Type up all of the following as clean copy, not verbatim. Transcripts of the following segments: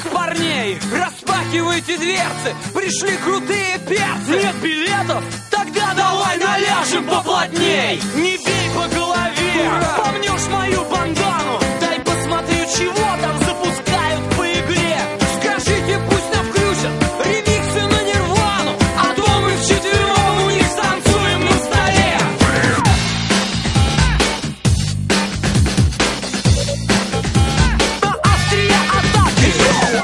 крутых парней. Распахивайте дверцы, пришли крутые перцы. Нет билетов? Тогда давай наляжем поплотней. Не бей по голове, помнешь мою бандану? Дай посмотрю, чего там запускают по игре. Скажите, пусть нам включат ремиксы на Нирвану, а то мы вчетвером у них станцуем на столе. На острие атаки.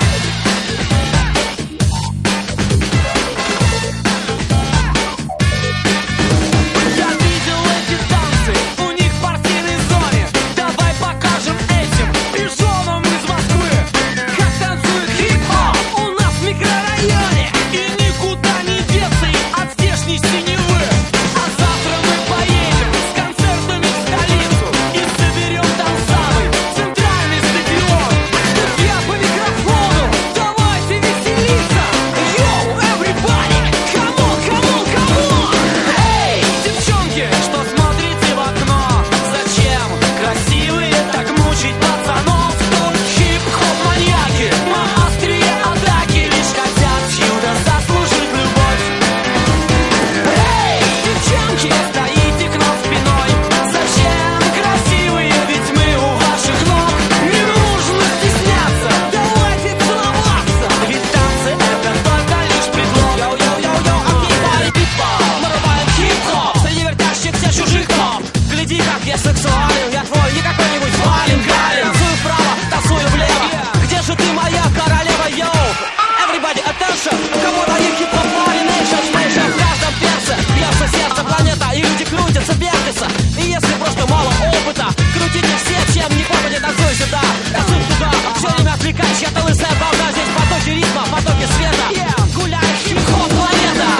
Я видел эти танцы у них в партийной зоне. Давай покажем этим пижонам из Москвы, как танцует хип-хоп у нас в микрорайоне. И никуда не деться им от здешней синевы. А завтра мы поедем с концертами в столицу и соберем там самый центральный стадион. Друзья по микрофону, давайте веселиться. Йоу, everybody, come on, come on, come on. Эй, девчонки, что смотрите в окно? Зачем красивые так мучить пацанов? Тут хип-хоп маньяки на острие атаки, лишь хотят чью-то заслужить любовь. Эй, девчонки, стоите к нам спиной. Зачем красивые, ведь мы у ваших ног. Не нужно стесняться, давайте целоваться. Ведь танцы это только лишь предлог. Йоу-йоу-йоу-йоу, огневали пип-хоп. Мы рубаем хип-хоп среди вертящихся чужих топ. Гляди, как я сексуален, я твой не какой-нибудь Вален Галин. Танцую вправо, танцую влево. Где же ты, моя королева, йоу? Everybody attention, у кого дает хип-хоп пари, nation, nation. В каждом перце бьется сердце, планета, и люди крутятся, вертятся. И если просто мало опыта, крутите все, чем не попадет, танцуй сюда, танцуй туда. Все время отвлекаешь, я-то лысая балда. Здесь потоки ритма, потоки света. Гуляет хип-хоп планета.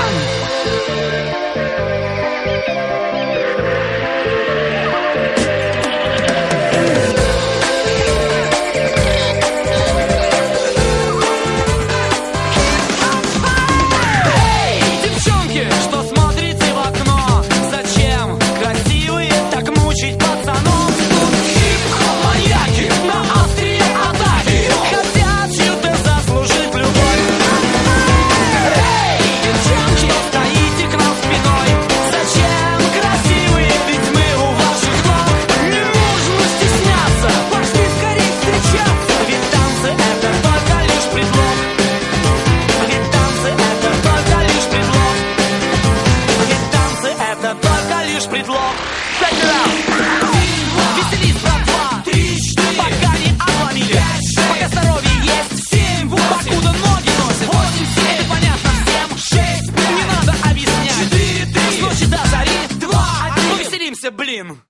Эй, девчонки, что смотрите в окно? Зачем красивые так мучить пацанов? Тут хип-хоп маньяки на острие атаки, хотят чью-то заслужить любовь. Эй, девчонки, стоите к нам спиной. Зачем красивые, ведь мы у ваших ног. Не нужно стесняться, пошли скорее встречаться. Ведь танцы это только лишь предлог. Ведь танцы это только лишь предлог. Ведь танцы это только лишь предлог. Check it out. Веселись, братва. 3, 4, пока не обломили. Пока здоровье есть. 7, 8, покуда ноги носят. 8, 7, это понятно всем. 6, 5, не надо объяснять. 4, 3, с ночи до зари. 2, 1, повеселимся, блин.